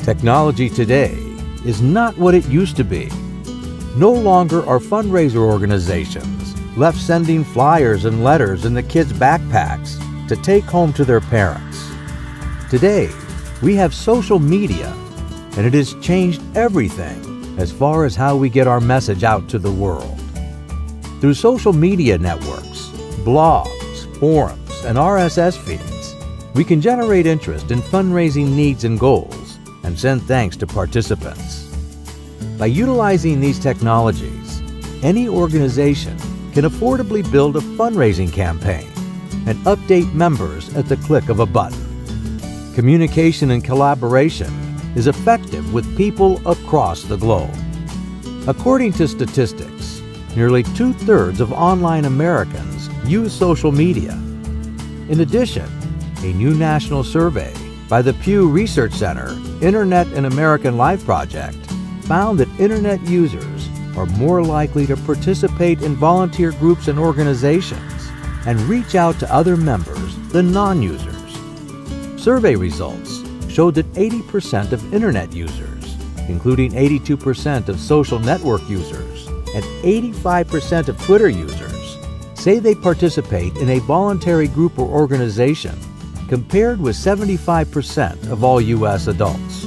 Technology today is not what it used to be. No longer are fundraiser organizations left sending flyers and letters in the kids' backpacks to take home to their parents. Today, we have social media, and it has changed everything as far as how we get our message out to the world. Through social media networks, blogs, forums, and RSS feeds, we can generate interest in fundraising needs and goals and send thanks to participants. By utilizing these technologies, any organization can affordably build a fundraising campaign and update members at the click of a button. Communication and collaboration is effective with people across the globe. According to statistics, nearly 2/3 of online Americans use social media. In addition, a new national survey by the Pew Research Center Internet and American Life Project found that Internet users are more likely to participate in volunteer groups and organizations and reach out to other members than non-users. Survey results showed that 80% of Internet users, including 82% of social network users and 85% of Twitter users, say they participate in a voluntary group or organization, compared with 75% of all U.S. adults.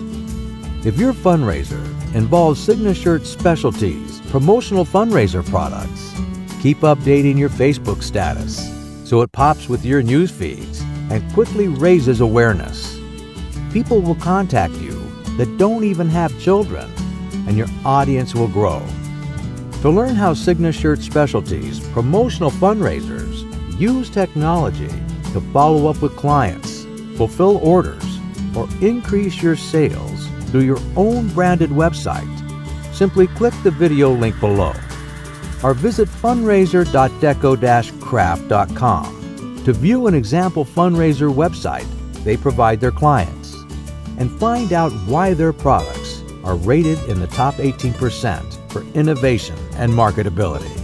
If your fundraiser involves Signature Specialties promotional fundraiser products, keep updating your Facebook status so it pops with your news feeds and quickly raises awareness. People will contact you that don't even have children, and your audience will grow. To learn how Signature Specialties promotional fundraisers use technology to follow up with clients, fulfill orders, or increase your sales through your own branded website, simply click the video link below or visit fundraiser.deco-craft.com to view an example fundraiser website they provide their clients and find out why their products are rated in the top 18% for innovation and marketability.